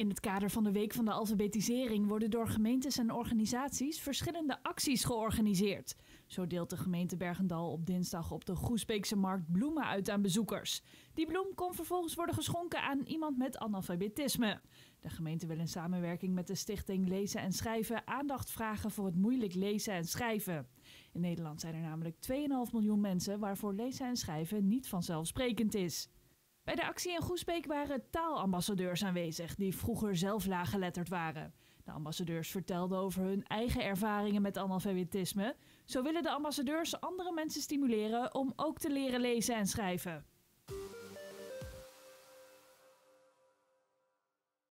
In het kader van de Week van de Alfabetisering worden door gemeentes en organisaties verschillende acties georganiseerd. Zo deelt de gemeente Bergendal op dinsdag op de Groesbeekse markt bloemen uit aan bezoekers. Die bloem kon vervolgens worden geschonken aan iemand met analfabetisme. De gemeente wil in samenwerking met de stichting Lezen en Schrijven aandacht vragen voor het moeilijk lezen en schrijven. In Nederland zijn er namelijk 2,5 miljoen mensen waarvoor lezen en schrijven niet vanzelfsprekend is. Bij de actie in Groesbeek waren taalambassadeurs aanwezig die vroeger zelf laaggeletterd waren. De ambassadeurs vertelden over hun eigen ervaringen met analfabetisme. Zo willen de ambassadeurs andere mensen stimuleren om ook te leren lezen en schrijven.